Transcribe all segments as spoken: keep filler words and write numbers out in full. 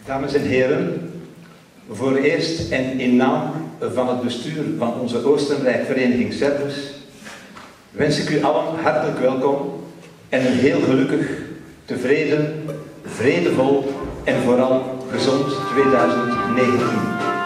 Dames en heren, voor eerst en in naam van het bestuur van onze Oostenrijk-vereniging Servus wens ik u allen hartelijk welkom en een heel gelukkig, tevreden, vredevol en vooral gezond tweeduizend negentien.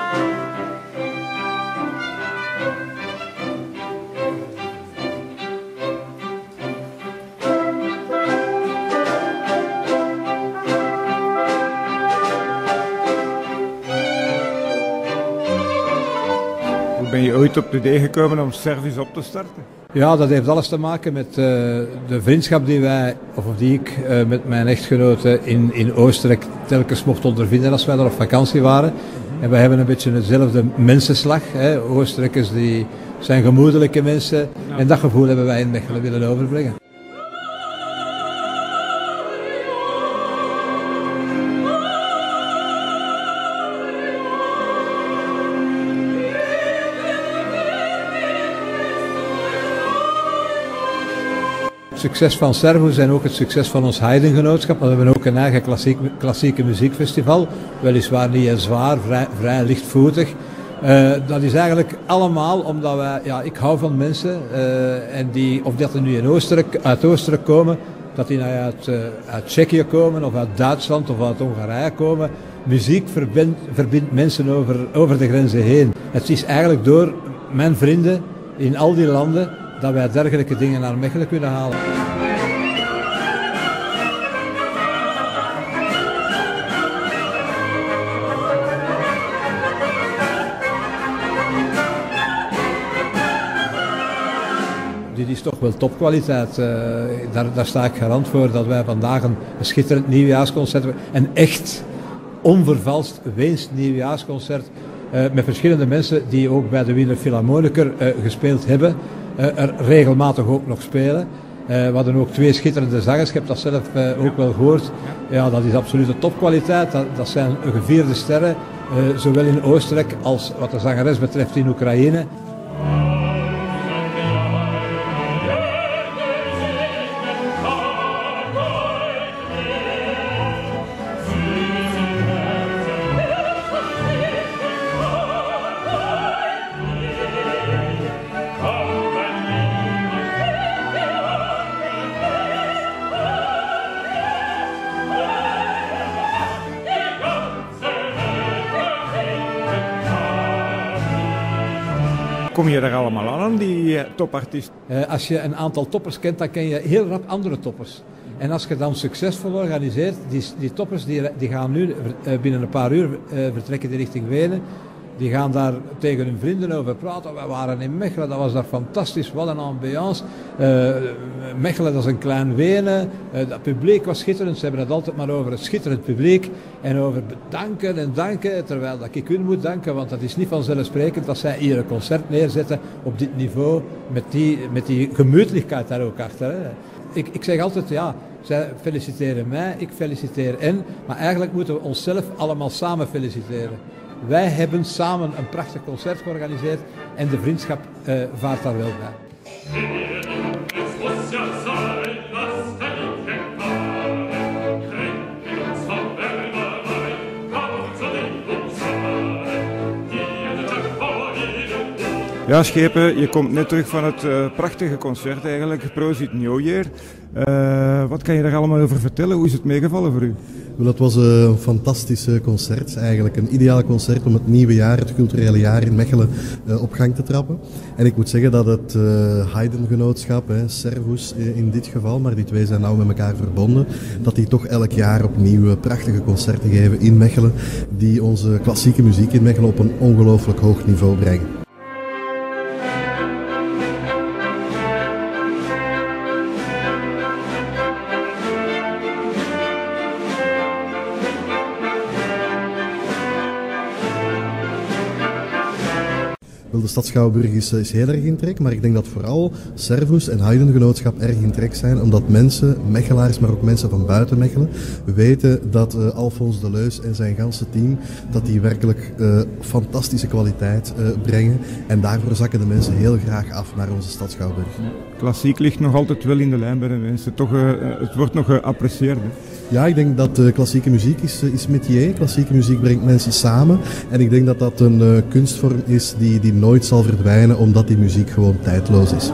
Hoe ben je ooit op het idee gekomen om Servus op te starten? Ja, dat heeft alles te maken met uh, de vriendschap die wij, of die ik uh, met mijn echtgenote in, in Oostenrijk telkens mocht ondervinden als wij daar op vakantie waren. Mm-hmm. En wij hebben een beetje hetzelfde mensenslag. Hè. Oostenrijkers die zijn gemoedelijke mensen. Ja. En dat gevoel hebben wij in Mechelen willen overbrengen. Het succes van Servus en ook het succes van ons Haydn-genootschap. We hebben ook een eigen klassiek, klassieke muziekfestival. Weliswaar niet heel zwaar, vrij, vrij lichtvoetig. Uh, dat is eigenlijk allemaal omdat wij, ja, ik hou van mensen. Uh, en die, of dat die nu in Oostenrijk, uit Oostenrijk komen, dat die nou uit, uh, uit Tsjechië komen, of uit Duitsland of uit Hongarije komen. Muziek verbindt, verbindt mensen over, over de grenzen heen. Het is eigenlijk door mijn vrienden in al die landen dat wij dergelijke dingen naar Mechelen kunnen halen. Dit is toch wel topkwaliteit. Uh, daar, daar sta ik garant voor dat wij vandaag een, een schitterend nieuwjaarsconcert hebben. Een echt onvervalst Weens nieuwjaarsconcert uh, met verschillende mensen die ook bij de Wiener Philharmoniker uh, gespeeld hebben. Uh, er regelmatig ook nog spelen. Uh, we hadden ook twee schitterende zangers, ik heb dat zelf uh, ook wel gehoord. Ja, dat is absolute topkwaliteit. Dat, dat zijn gevierde sterren, uh, zowel in Oostenrijk als wat de zangeres betreft in Oekraïne. Kom je er allemaal aan, die uh, topartiest? Uh, als je een aantal toppers kent, dan ken je heel rap andere toppers. En als je dan succesvol organiseert, die, die toppers die, die gaan nu uh, binnen een paar uur uh, vertrekken die richting Wenen. Die gaan daar tegen hun vrienden over praten. We waren in Mechelen, dat was daar fantastisch, wat een ambiance. Uh, Mechelen, dat is een klein Wenen. Uh, dat publiek was schitterend. Ze hebben het altijd maar over het schitterend publiek. En over bedanken en danken, terwijl dat ik hun moet danken. Want dat is niet vanzelfsprekend dat zij hier een concert neerzetten op dit niveau. Met die, met die gemütlichkeit daar ook achter. Hè. Ik, ik zeg altijd, ja, zij feliciteren mij, ik feliciteer hen. Maar eigenlijk moeten we onszelf allemaal samen feliciteren. Wij hebben samen een prachtig concert georganiseerd en de vriendschap uh, vaart daar wel bij. Ja, Schepen, je komt net terug van het uh, prachtige concert eigenlijk, Prosit New Year. Uh, wat kan je daar allemaal over vertellen? Hoe is het meegevallen voor u? Wel, het was een fantastisch concert, eigenlijk een ideaal concert om het nieuwe jaar, het culturele jaar in Mechelen uh, op gang te trappen. En ik moet zeggen dat het uh, Haydn-genootschap, Servus in dit geval, maar die twee zijn nauw met elkaar verbonden, dat die toch elk jaar opnieuw prachtige concerten geven in Mechelen, die onze klassieke muziek in Mechelen op een ongelooflijk hoog niveau brengen. De stad Schouwburg is, is heel erg in trek, maar ik denk dat vooral Servus en Haydn-genootschap erg in trek zijn, omdat mensen, Mechelaars, maar ook mensen van buiten Mechelen, weten dat uh, Alfons de Leus en zijn ganse team, dat die werkelijk uh, fantastische kwaliteit uh, brengen. En daarvoor zakken de mensen heel graag af naar onze stad Schouwburg. klassiek ligt nog altijd wel in de lijn bij de mensen. Toch, uh, het wordt nog geapprecieerd. Hè? Ja, ik denk dat uh, klassieke muziek is, uh, is métier. Klassieke muziek brengt mensen samen. En ik denk dat dat een uh, kunstvorm is die, die nooit zal verdwijnen, omdat die muziek gewoon tijdloos is.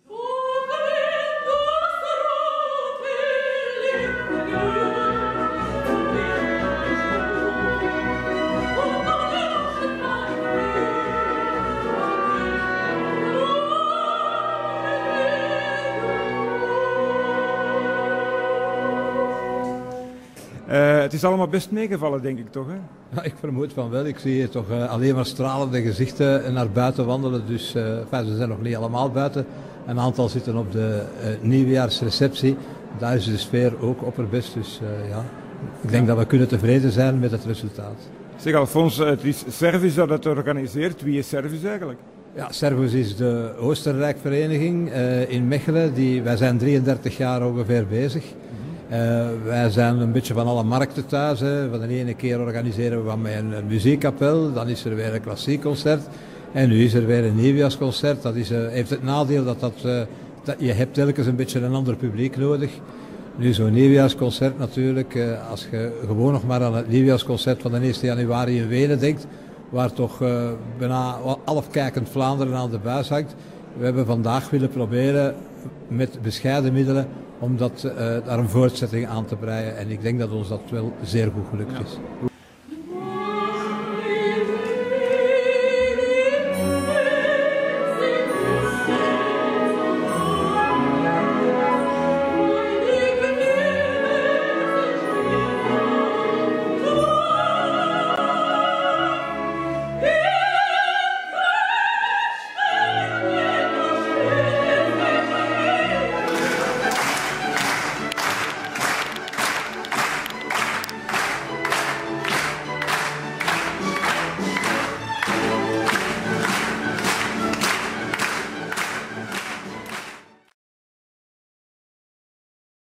Uh, het is allemaal best meegevallen, denk ik toch? Hè? Ja, ik vermoed van wel. Ik zie hier toch uh, alleen maar stralende gezichten naar buiten wandelen. Dus uh, enfin, ze zijn nog niet allemaal buiten. Een aantal zitten op de uh, nieuwjaarsreceptie. Daar is de sfeer ook opperbest. Dus uh, ja, ik denk dat we kunnen tevreden zijn met het resultaat. Zeg Alfons, het is Servus dat het organiseert. Wie is Servus eigenlijk? Ja, Servus is de Oostenrijkvereniging uh, in Mechelen. Die, wij zijn drieëndertig jaar ongeveer bezig. Uh, wij zijn een beetje van alle markten thuis. Hè. Van de ene keer organiseren we van een, een muziekkapel, dan is er weer een klassiek concert. En nu is er weer een nieuwjaarsconcert. Dat is, uh, heeft het nadeel dat, dat, uh, dat je hebt telkens een beetje een ander publiek nodig. Nu zo'n nieuwjaarsconcert natuurlijk, uh, als je gewoon nog maar aan het nieuwjaarsconcert van de eerste januari in Wenen denkt, waar toch uh, bijna halfkijkend Vlaanderen aan de buis hangt. We hebben vandaag willen proberen met bescheiden middelen om dat, uh, daar een voortzetting aan te breien. En ik denk dat ons dat wel zeer goed gelukt is. Ja.